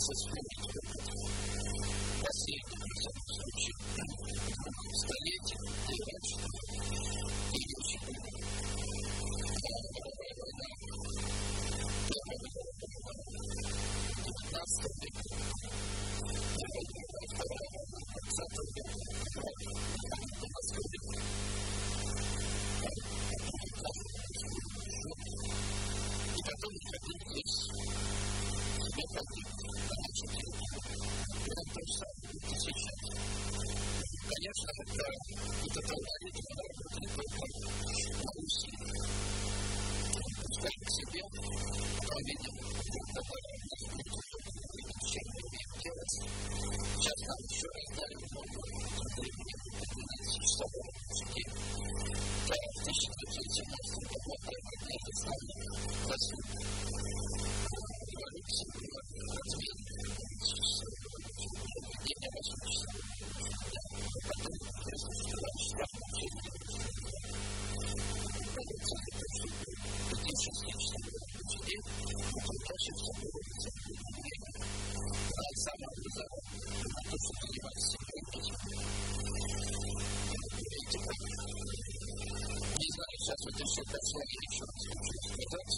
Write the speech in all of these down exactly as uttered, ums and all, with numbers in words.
если вспомнить последний, во всяком случае, столетий, и раньше, и еще девятнадцатого века, вторая половина двадцатого века, двадцатого века. И потом находились себе ходили на нашем деле. Это то же самое, как и сейчас. Конечно, это, этот алгоритм работает только на усилии. Пускай к себе, но видим, что чем мы умеем делать. Сейчас нам еще раз дали много времени, двенадцать часов рабочий день. В тысяча девятьсот семнадцатом году одна из основных заслуг революции была отмена дня восемь часов. Потом присутствовала штраф пяти-шести часов рабочий день, потом дальше все было время. А самообразование, на то, что занимается не знаю, сейчас вот еще дошло, я еще раз хочу сказать,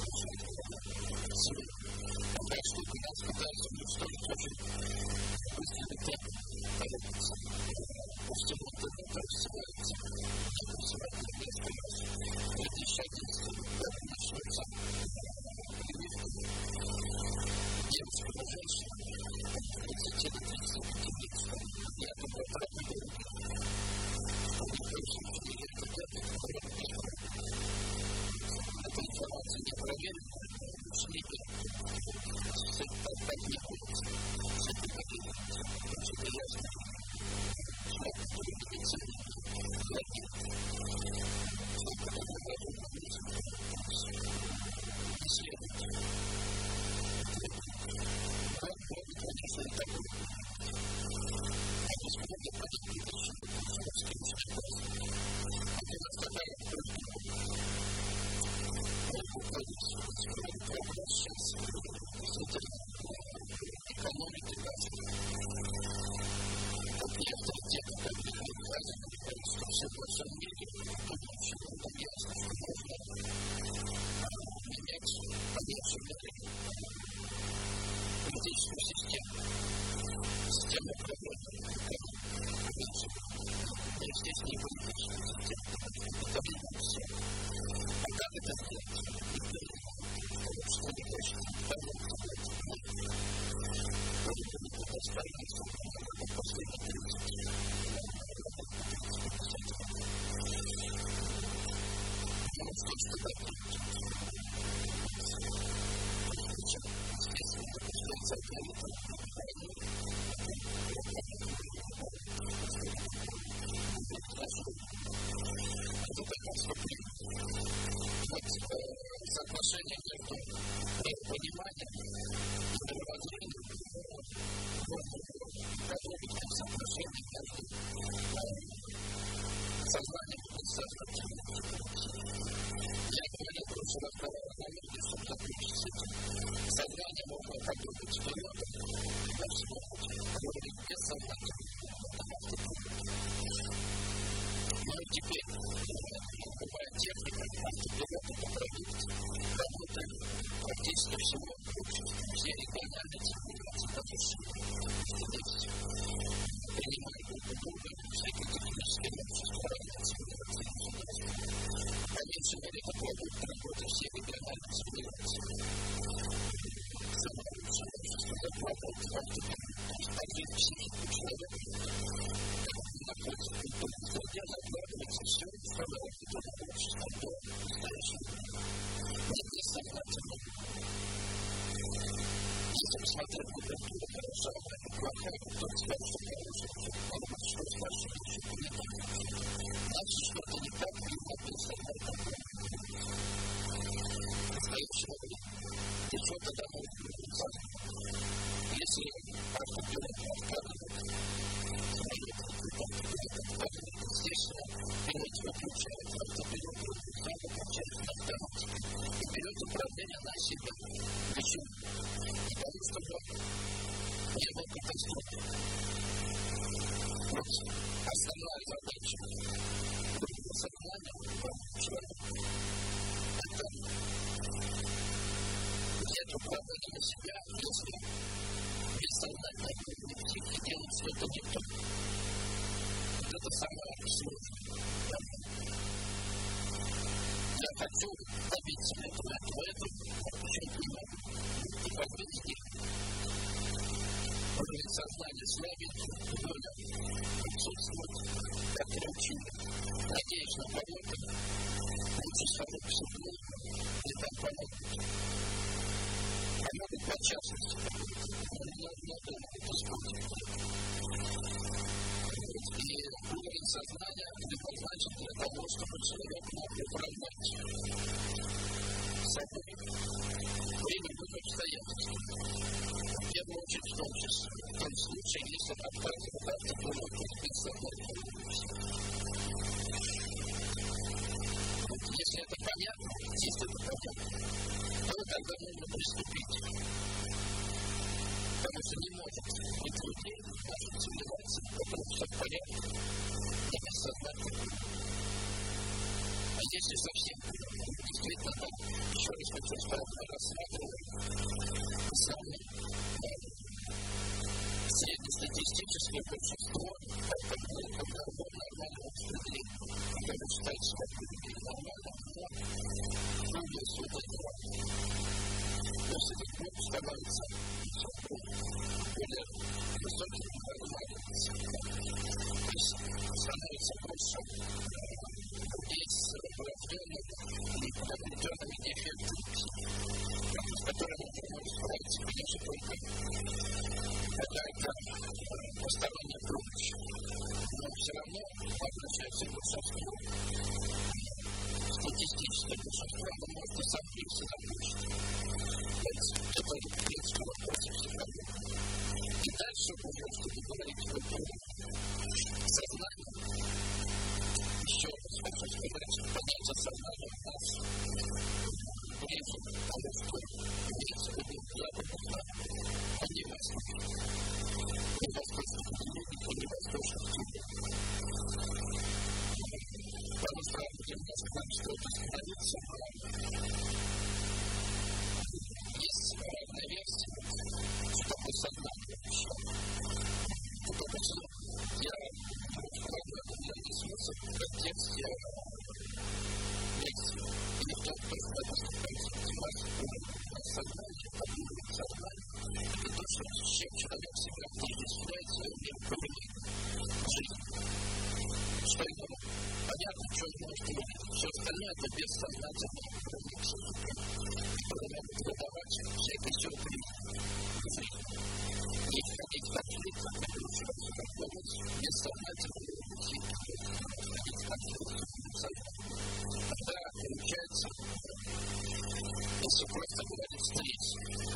какая штука нас пытается уничтожить очень быстрый темп появится. По всему интернету рассылается, рассылается несколько раз. В две тысячи одиннадцатом году начнется прививка девушкам и женщинам от тридцати до тридцати пяти лет, что я думаю, правда было. Эта информация не проверена, ученики с этим поднякуются, с этим поднякуются, потому что это ясно, что это медицина логит, что это логит, исследовать. Вот, вот, конечно, это такое. Они смогут понять будущее, что следующий класс. Это сказали, что вопрос сейчас экономики газа. Как не авторитет, как не газа, что все во всем мире, очень ясно, что можно менять поддержку политическую систему, систему управления газом. И здесь не политическая система, это видно все. А как это сделать? Что не точно, потому что это не будет оставить, это последний тридцать. Ну, что ж тогда будет? Естественно, это касается алгоритма. Это такое отступление. Вот соотношение между пониманием и мировоззрением можно подробить как соотношение между сознанием и бессознательным. Я говорил, что разговор о ноябре, чтобы закончить с этим. Сознание можно подробить вперед, на всего пути, говорить бессознательно. Ну и теперь любая техника, автопилот, это продукт работы практически всего общества. Все региональные цивилизации, потому что здесь принимают друг друга всякие технические общества, разные цивилизации государства. По меньшей мере, это продукт работы всех региональных цивилизаций. Самое лучшее общество закладывает в автопилот, то есть подвиг психику человека. Находится в культурной среде, закладывается все, что это общество до настоящего. Это бессознательно. Если посмотреть на культуру, хорошая, это плохая, кто-то скажет, что хорошая, а что скажет, что не так. Значит, что-то не так, и это бессознательно. В настоящее время. И что тогда может быть бессознательно? Если автопилот отказывает, естественно, пилот выключает автопилот, сам выключает на автомате и берет управление на себя. Почему? Потому чтобы не было катастрофы. Вот основная задача сознания человека – это взять управление на себя, если бессознательно психи делают что-то не то. Вот это самое сложное. Я хочу добиться этого, этого, этого, а почему-то не могу. И каждый день уровень сознания слабит, воля отсутствует, как я учил. Надеюсь на кого-то, лучше схожу к психологу, и там помогут. Помогут по частности, но не надо это использовать. И уровень сознания предназначен для того, чтобы человек мог управлять собой при любых обстоятельствах. В первую очередь в том числе, в том случае, если отказывает от такого бессознательного. Если это понятно, если это понятно, то тогда нужно приступить. Потому что не может быть людей в нашей цивилизации, в которых все в порядке, и бессознательно. А если совсем действительно так, еще раз хочу сказать, мы рассматриваем самое среднестатистическое большинство, как нормального распределения. Когда считается, что это нормально, но будет все это неправильно. То есть этот блок становится более высоким и нормальным. То есть становится больше людей с врожденными или приобретенными дефектами, с которыми можно справиться, конечно, только какая-то посторонняя помощь. Но все равно, обращаясь к большинству, статистическое большинство, оно может и сам их запустить. Это, в принципе, вопросы психологии. И дальше уже, чтобы говорить о сознании, еще раз хочу сказать, понятие сознания у нас ближе к тому, что имеется в виду западных наук, а не восточных. Не восточных религий, не восточных культур. Потому что немножко нам стоит остановиться, есть разные версии, что такое сознание вообще. Потому что я не смысл, контекст я версии. И в том, что у нас сознание, подъемное сознание, это то, что с чем человек себя отождествляет своим миром поведения в жизни. Что это понятно, что он может увидеть. Все остальное это бессознательное уровень психики, который могут выдавать всякие сюрпризы в жизни. И входить в конфликт, как лучше разговаривать, бессознательно уровень психики, входить в конфликт с бессознательным. Тогда получается, если просто говорить стресс,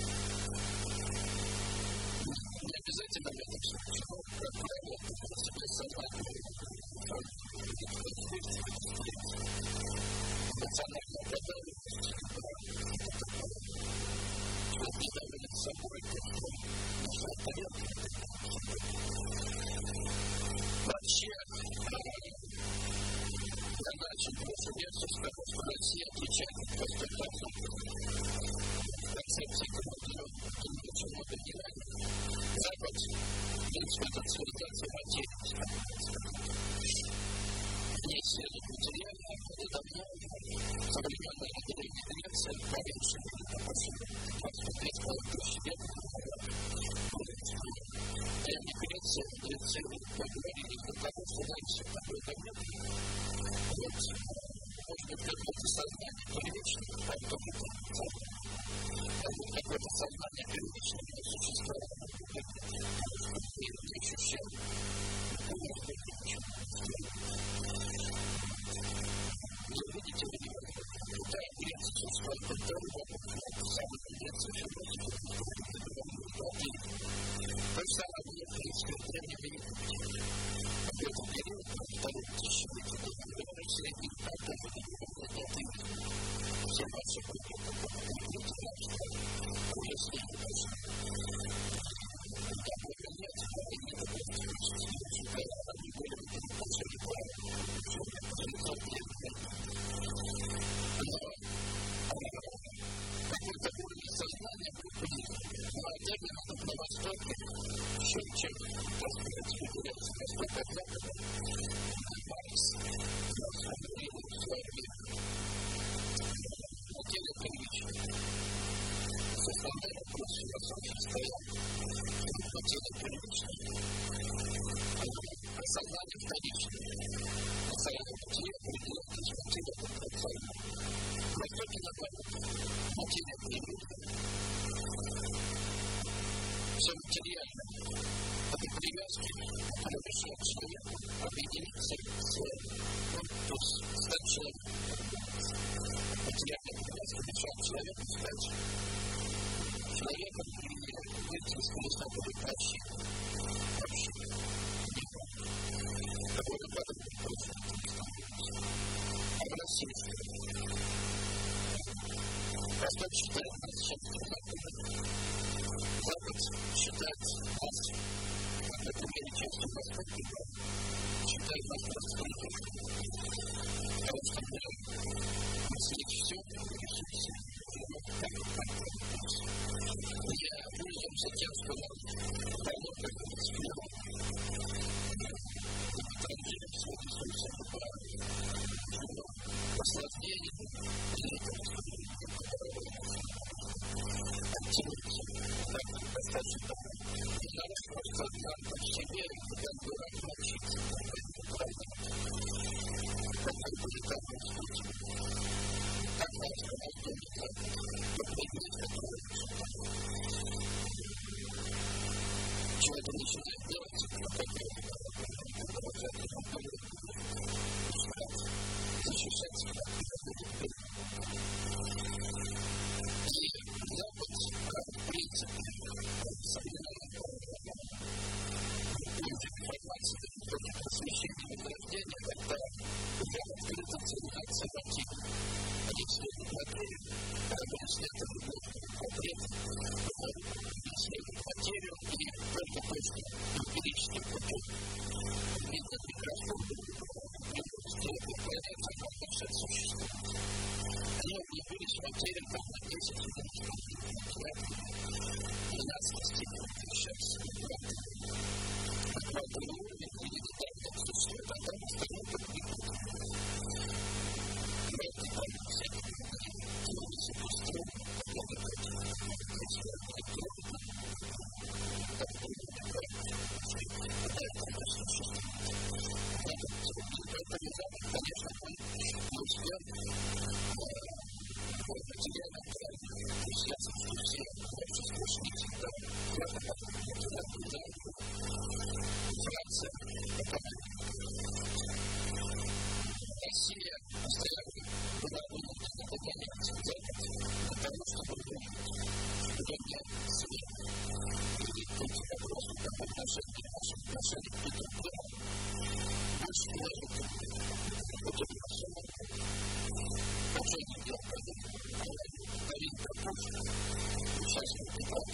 не обязательно в этом случае, но, как правило, это бессознательно. Эмоциональная подавленность, человек не давит собой, нужно отдавать. Вообще, задача прошлой версии сказать, что Россия отличает от Востока в концепции командировки очень много внимания. Запад, в принципе, это цивилизация материи. Есть среди материального, это давно современная древняя Греция, поменьше, допустим, двадцать пять тысяч лет. Древняя Греция, Греция, поговорили для того, что раньше такой давно. Вот, может быть, какое-то сознание первичное, потом это какое-то чем, так сказать, является Востока от Запада, Маркс на самом деле в свое время материя первичная. Основной вопрос философии стоял материя первичная, а сознание вторичное. Национальная материя определяет из материи контракционной. В Востоке наоборот, материя первичная. Все материально, это привязки, которые мешают человеку объединиться с, ну, то есть стать человеком. Материальные привязки мешают человеку стать человеком и выйти из колеса вообще. Вообще. Довольно подобный просто. А в России Восток считает нас частью Запада. Запад считает нас, например, частью Востока, считает нас просто потому что мы мыслить все, решить все, так и так. Я пользуемся тем, что нам давно как бы сфера, транжирим все ресурсы по наслаждению, и это активности, так, достаточно не надо просто знать в себе, как бы научиться, правда, как это будет так происходить. Так надо сказать, что это предмет, который человек начинает делать, как начинает защищать себя. И Запад, в принципе, современная информация, просвещение возрождения, когда уже открыто занимается мотивом. Они следуют материю, если это любовь, портрет, исследуют материю и только точно эмпирическим путем видно прекрасно, что эта планета можно все существует. Они углубились в материю там на десять минут, двенадцать степени, сейчас на квартале уровень, и не так, как существует, а там остальное как видно. И это там всякие теории построены, как это экспертные теории, так будет неправильно, когда это не существует. Поэтому Запад, конечно, мы не успел в материальном плане, то есть ясно, что все общества шли всегда куда-то потом материальный Запад, Франция, экономика. Россия постоянно была вынуждена догонять Запад для того, чтобы догонять свет. И тут вопрос, как отношение наших отношений к другим делам, больше положит вот эту особо. Отношение дел, когда один пропущен, сейчас мы